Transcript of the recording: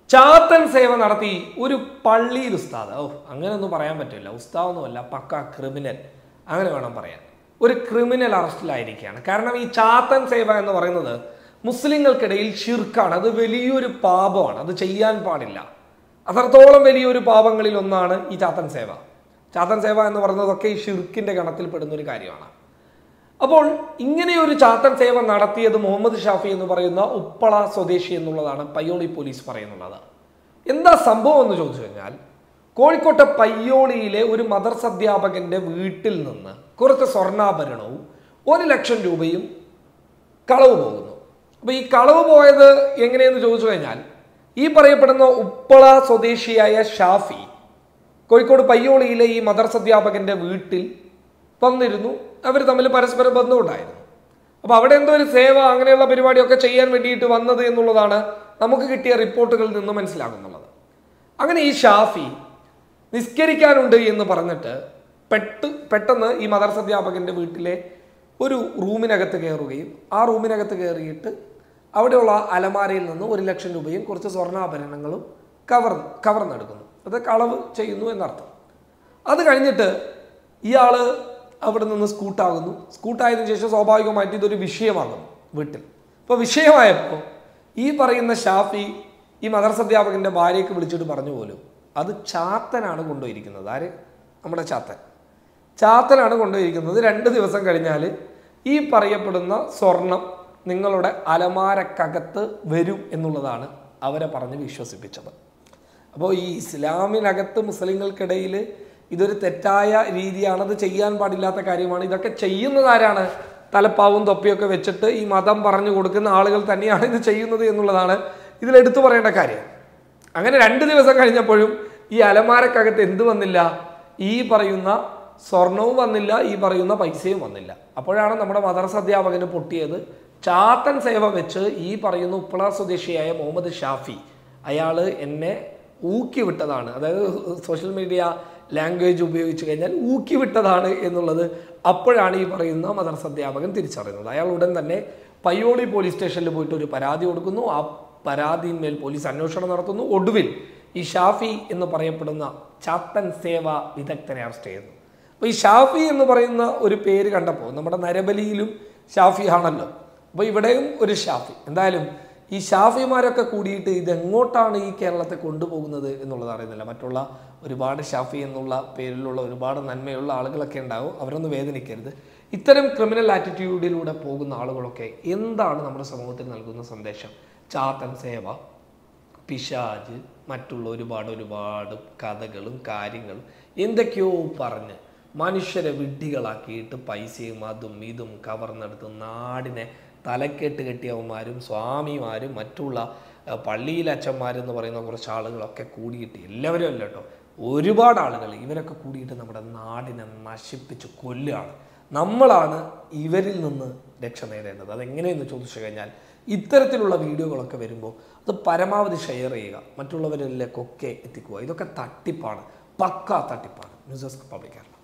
ചാത്തൻ സേവ നടത്തി ഒരു പള്ളിയിൽ ഉസ്താദ്. അങ്ങനെയൊന്നും പറയാൻ പറ്റില്ല. ഉസ്താദൊന്നുമല്ല, പക്ക ക്രിമിനൽ, അങ്ങനെ വേണം പറയാൻ. ഒരു ക്രിമിനൽ അറസ്റ്റിലായിരിക്കുകയാണ്. കാരണം ഈ ചാത്തൻ സേവ എന്ന് പറയുന്നത് മുസ്ലിങ്ങൾക്കിടയിൽ ഷിർക്കാണ്. അത് വലിയൊരു പാപമാണ്. അത് ചെയ്യാൻ പാടില്ല. അത്രത്തോളം വലിയൊരു പാപങ്ങളിൽ ഒന്നാണ് ഈ ചാത്തൻ സേവ. ചാത്തൻ സേവ എന്ന് പറയുന്നതൊക്കെ ഈ ഷിർക്കിന്റെ ഗണത്തിൽ പെടുന്ന ഒരു കാര്യമാണ്. അപ്പോൾ ഇങ്ങനെയൊരു ചാത്തൻ സേവ നടത്തിയത് മുഹമ്മദ് ഷാഫി എന്ന് പറയുന്ന ഉപ്പള സ്വദേശി എന്നുള്ളതാണ് പയ്യോളി പോലീസ് പറയുന്നുള്ളത്. എന്താ സംഭവം എന്ന് ചോദിച്ചു കഴിഞ്ഞാൽ, കോഴിക്കോട്ടെ പയ്യോളിയിലെ ഒരു മദർസ അധ്യാപകന്റെ വീട്ടിൽ നിന്ന് കുറച്ച് സ്വർണ്ണാഭരണവും 1 ലക്ഷം രൂപയും കളവ് പോകുന്നു. അപ്പൊ ഈ കളവ് പോയത് എങ്ങനെയെന്ന് ചോദിച്ചു കഴിഞ്ഞാൽ, ഈ പറയപ്പെടുന്ന ഉപ്പള സ്വദേശിയായ ഷാഫി കോഴിക്കോട് പയ്യോളിയിലെ ഈ മദർസ അധ്യാപകന്റെ വീട്ടിൽ വന്നിരുന്നു. അവർ തമ്മിൽ പരസ്പര ബന്ധമുണ്ടായിരുന്നു. അപ്പൊ അവിടെ എന്തോ ഒരു സേവ അങ്ങനെയുള്ള പരിപാടിയൊക്കെ ചെയ്യാൻ വേണ്ടിയിട്ട് വന്നത് എന്നുള്ളതാണ് നമുക്ക് കിട്ടിയ റിപ്പോർട്ടുകളിൽ നിന്ന് മനസ്സിലാകുന്നുള്ളത്. അങ്ങനെ ഈ ഷാഫി നിസ്കരിക്കാനുണ്ട് എന്ന് പറഞ്ഞിട്ട് പെട്ടെന്ന് ഈ മദർസ അധ്യാപകന്റെ വീട്ടിലെ ഒരു റൂമിനകത്ത് കയറുകയും ആ റൂമിനകത്ത് കയറിയിട്ട് അവിടെയുള്ള അലമാരയിൽ നിന്ന് 1 ലക്ഷം രൂപയും കുറച്ച് സ്വർണ്ണാഭരണങ്ങളും കവർന്നെടുക്കുന്നു. അത് കളവ് ചെയ്യുന്നു എന്നർത്ഥം. അത് കഴിഞ്ഞിട്ട് ഇയാള് അവിടെ നിന്ന് സ്കൂട്ടാകുന്നു. സ്കൂട്ടായതിനു ശേഷം സ്വാഭാവികമായിട്ട് ഇതൊരു വിഷയമാകുന്നു വീട്ടിൽ. അപ്പോൾ വിഷയമായപ്പോൾ ഈ പറയുന്ന ഷാഫി ഈ മദർസ അധ്യാപകന്റെ ഭാര്യയ്ക്ക് വിളിച്ചിട്ട് പറഞ്ഞു പോലും, അത് ചാത്തനാണ് കൊണ്ടുപോയിരിക്കുന്നത്. ആര്? നമ്മുടെ ചാത്തനാണ് കൊണ്ടുപോയിരിക്കുന്നത്. 2 ദിവസം കഴിഞ്ഞാൽ ഈ പറയപ്പെടുന്ന സ്വർണം നിങ്ങളുടെ അലമാരക്കകത്ത് വരും എന്നുള്ളതാണ് അവരെ പറഞ്ഞ് വിശ്വസിപ്പിച്ചത്. അപ്പോൾ ഈ ഇസ്ലാമിനകത്ത് മുസ്ലിങ്ങൾക്കിടയിൽ ഇതൊരു തെറ്റായ രീതിയാണ്. അത് ചെയ്യാൻ പാടില്ലാത്ത കാര്യമാണ്. ഇതൊക്കെ ചെയ്യുന്നത് ആരാണ്? തലപ്പാവും തൊപ്പിയൊക്കെ വെച്ചിട്ട് ഈ മതം പറഞ്ഞു കൊടുക്കുന്ന ആളുകൾ തന്നെയാണ് ഇത് ചെയ്യുന്നത് എന്നുള്ളതാണ് ഇതിലെടുത്തു പറയേണ്ട കാര്യം. അങ്ങനെ 2 ദിവസം കഴിഞ്ഞപ്പോഴും ഈ അലമാരക്കകത്ത് എന്ത് വന്നില്ല? ഈ പറയുന്ന സ്വർണവും വന്നില്ല, ഈ പറയുന്ന പൈസയും വന്നില്ല. അപ്പോഴാണ് നമ്മുടെ മദർസ അധ്യാപകന് പൊട്ടിയത്. ചാത്തൻ സേവ വെച്ച് ഈ പറയുന്ന ഉപ്പള സ്വദേശിയായ മുഹമ്മദ് ഷാഫി അയാൾ എന്നെ ഊക്കി വിട്ടതാണ്, അതായത് സോഷ്യൽ മീഡിയ ലാംഗ്വേജ് ഉപയോഗിച്ച് കഴിഞ്ഞാൽ ഊക്കി വിട്ടതാണ് എന്നുള്ളത് അപ്പോഴാണ് ഈ പറയുന്ന മദർസ അധ്യാപകൻ തിരിച്ചറിയുന്നത്. അയാൾ ഉടൻ തന്നെ പയ്യോളി പോലീസ് സ്റ്റേഷനിൽ പോയിട്ട് ഒരു പരാതി കൊടുക്കുന്നു. ആ പരാതിന്മേൽ പോലീസ് അന്വേഷണം നടത്തുന്നു. ഒടുവിൽ ഈ ഷാഫി എന്ന് പറയപ്പെടുന്ന ചാത്തൻ സേവ വിദഗ്ധനെ അറസ്റ്റ് ചെയ്യുന്നു. അപ്പോൾ ഈ ഷാഫി എന്ന് പറയുന്ന ഒരു പേര് കണ്ടപ്പോൾ, നമ്മുടെ നരബലിയിലും ഷാഫി ആണല്ലോ, അപ്പോൾ ഇവിടെയും ഒരു ഷാഫി. എന്തായാലും ഈ ഷാഫിമാരൊക്കെ കൂടിയിട്ട് ഇതെങ്ങോട്ടാണ് ഈ കേരളത്തെ കൊണ്ടുപോകുന്നത് എന്നുള്ളത് അറിയുന്നില്ല. മറ്റുള്ള ഒരുപാട് ഷാഫി എന്നുള്ള പേരിലുള്ള ഒരുപാട് നന്മയുള്ള ആളുകളൊക്കെ ഉണ്ടാവും, അവരൊന്നും വേദനിക്കരുത്. ഇത്തരം ക്രിമിനൽ ആറ്റിറ്റ്യൂഡിലൂടെ പോകുന്ന ആളുകളൊക്കെ എന്താണ് നമ്മുടെ സമൂഹത്തിൽ നൽകുന്ന സന്ദേശം? ചാത്തൻ സേവ, പിശാജ്, മറ്റുള്ള ഒരുപാട് കഥകളും കാര്യങ്ങളും എന്തൊക്കെയോ പറഞ്ഞ് മനുഷ്യരെ വിഡ്ഢികളാക്കിയിട്ട് പൈസയും അതും ഇതും കവർന്നെടുത്ത് നാടിനെ തലക്കെട്ട് കെട്ടിയവന്മാരും സ്വാമിമാരും മറ്റുള്ള പള്ളിയിലെ അച്ഛന്മാരെന്ന് പറയുന്ന കുറച്ച് ആളുകളൊക്കെ കൂടിയിട്ട്, എല്ലാവരും അല്ല കേട്ടോ, ഒരുപാട് ആളുകൾ, ഇവരൊക്കെ കൂടിയിട്ട് നമ്മുടെ നാടിനെ നശിപ്പിച്ച് കൊല്ലുകയാണ്. നമ്മളാണ് ഇവരിൽ നിന്ന് രക്ഷ നേടേണ്ടത്. അതെങ്ങനെയെന്ന് ചോദിച്ചു കഴിഞ്ഞാൽ, ഇത്തരത്തിലുള്ള വീഡിയോകളൊക്കെ വരുമ്പോൾ അത് പരമാവധി ഷെയർ ചെയ്യുക, മറ്റുള്ളവരിലേക്കൊക്കെ എത്തിക്കുക. ഇതൊക്കെ തട്ടിപ്പാണ്, പക്കാ തട്ടിപ്പാണ്. News desk public.